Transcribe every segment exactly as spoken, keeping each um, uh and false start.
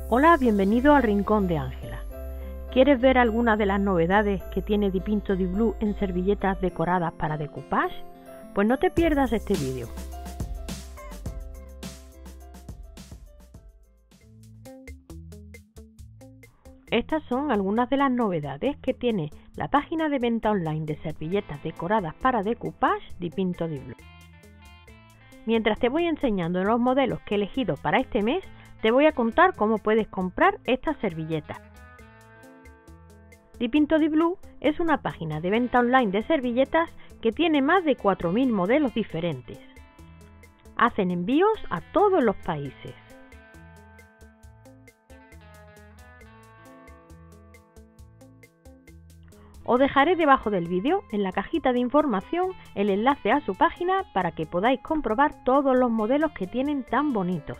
Hola, bienvenido al Rincón de Ángela. ¿Quieres ver algunas de las novedades que tiene Dipinto Di Blu en servilletas decoradas para decoupage? Pues no te pierdas este vídeo. Estas son algunas de las novedades que tiene la página de venta online de servilletas decoradas para decoupage Dipinto Di Blu. Mientras te voy enseñando los modelos que he elegido para este mes, te voy a contar cómo puedes comprar estas servilletas. Dipinto Di Blu es una página de venta online de servilletas que tiene más de cuatro mil modelos diferentes. Hacen envíos a todos los países. Os dejaré debajo del vídeo, en la cajita de información, el enlace a su página para que podáis comprobar todos los modelos que tienen tan bonitos.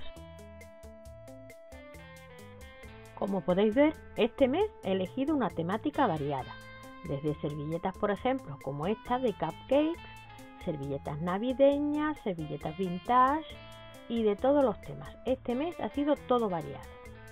Como podéis ver, este mes he elegido una temática variada, desde servilletas por ejemplo como esta de cupcakes, servilletas navideñas, servilletas vintage y de todos los temas. Este mes ha sido todo variado.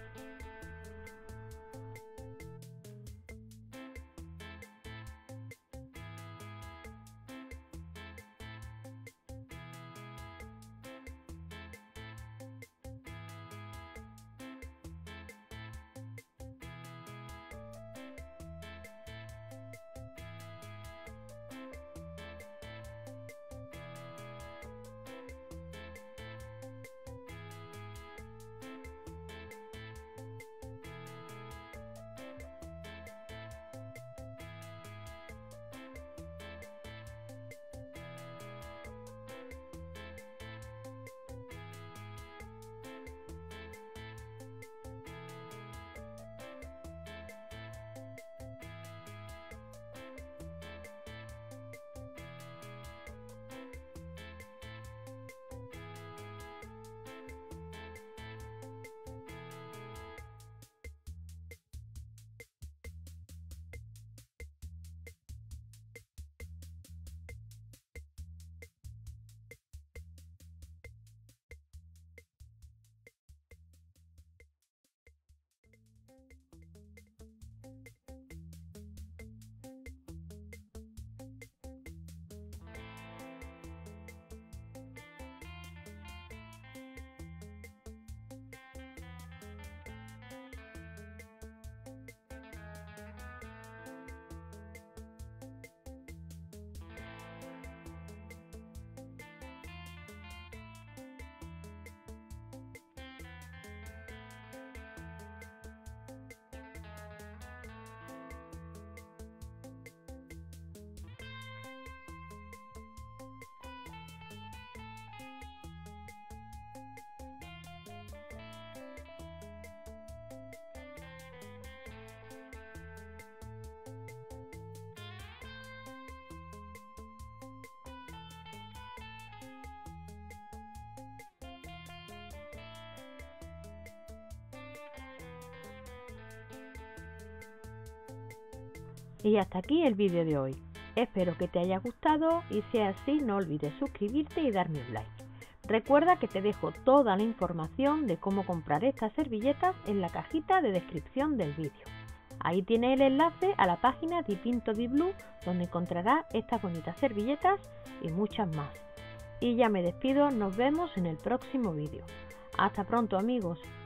Y hasta aquí el vídeo de hoy. Espero que te haya gustado y si es así no olvides suscribirte y darme un like. Recuerda que te dejo toda la información de cómo comprar estas servilletas en la cajita de descripción del vídeo. Ahí tienes el enlace a la página Dipinto Di Blu donde encontrarás estas bonitas servilletas y muchas más. Y ya me despido, nos vemos en el próximo vídeo. Hasta pronto amigos.